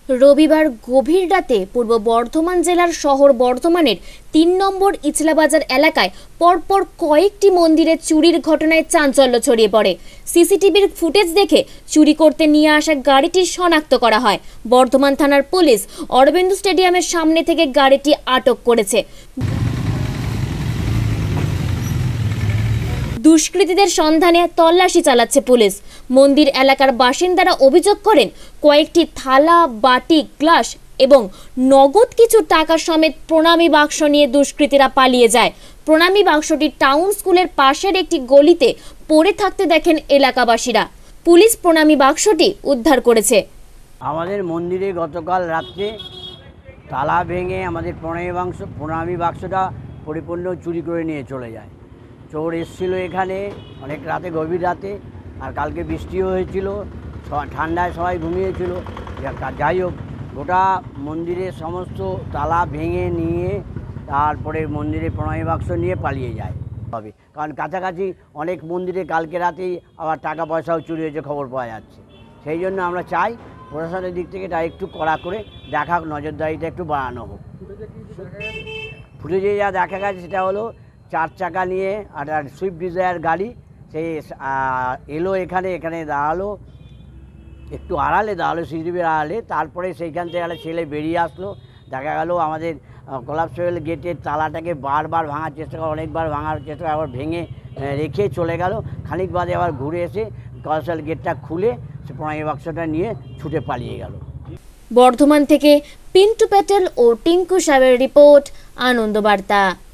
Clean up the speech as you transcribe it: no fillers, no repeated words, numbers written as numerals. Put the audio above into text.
রবিবার গভীর রাতে পূর্ব বর্ধমান জেলার শহর বর্ধমানের ৩ নম্বর ইচলাবাজার এলাকায় পরপর কয়েকটি মন্দিরে চুরির ঘটনায় চাঞ্চল্য ছড়িয়ে পড়ে। সিসিটিভির ফুটেজ দেখে চুরি করতে নিয়ে আসা গাড়িটি শনাক্ত করা হয়। বর্ধমান থানার পুলিশ অরবিন্দ স্টেডিয়ামের সামনে থেকে গাড়িটি আটক করেছে। দুষ্কৃতীদের সন্ধানে তল্লাশি চালাচ্ছে পুলিশ। মন্দির এলাকার বাসিন্দারা অভিযোগ করেন, কয়েকটি থালা, বাটি, গ্লাস এবং নগদ কিছু টাকা সমেত প্রণামী বাক্স নিয়ে দুষ্কৃতীরা পালিয়ে যায়। প্রণামী বাক্সটি টাউন স্কুলের পাশের একটি গলিতে পড়ে থাকতে দেখেন এলাকাবাসীরা। পুলিশ প্রণামী বাক্সটি উদ্ধার করেছে। আমাদের মন্দিরে গতকাল রাত্রে তালা ভেঙে আমাদের প্রণামী বাক্সটা পরিপূর্ণ চুরি করে নিয়ে চলে যায়। চোর এসেছিলো এখানে অনেক রাতে, গভীর রাতে, আর কালকে বৃষ্টিও হয়েছিল, ঠান্ডায় সবাই ঘুমিয়েছিল। যাই হোক, গোটা মন্দিরের সমস্ত তালা ভেঙে নিয়ে তারপরে মন্দিরে প্রণামী বাক্স নিয়ে পালিয়ে যায় হবে, কারণ কাছাকাছি অনেক মন্দিরে কালকে রাতেই আবার টাকা পয়সাও চুরি হয়েছে খবর পাওয়া যাচ্ছে। সেই জন্য আমরা চাই প্রশাসনের দিক থেকে এটা একটু কড়া করে দেখা, নজরদারিটা একটু বাড়ানো হোক। ফুটেজে যা দেখা গেছে সেটা হলো 4 চাকা নিয়ে আর সুইফট ডিজায়ার গাড়ি, সেই এলো এখানে দাঁড়ালো, একটু আড়ালে দাঁড়ালো, সিসিটিভির আড়ালে। তারপরে সেইখান থেকে একটা ছেলে বেরিয়ে আসলো। দেখা গেল আমাদের কোলাপসেবল গেটের তালাটাকে বারবার ভাঙার চেষ্টা করে, অনেকবার ভাঙার চেষ্টা করে, আবার ভেঙে রেখে চলে গেল। খানিক বাদে আবার ঘুরে এসে কোলাপসেবল গেটটা খুলে সে প্রণামী বাক্সটা নিয়ে ছুটে পালিয়ে গেল। বর্ধমান থেকে পিন্টু প্যাটেল ও টিঙ্কু সাহেবের রিপোর্ট, আনন্দ বার্তা।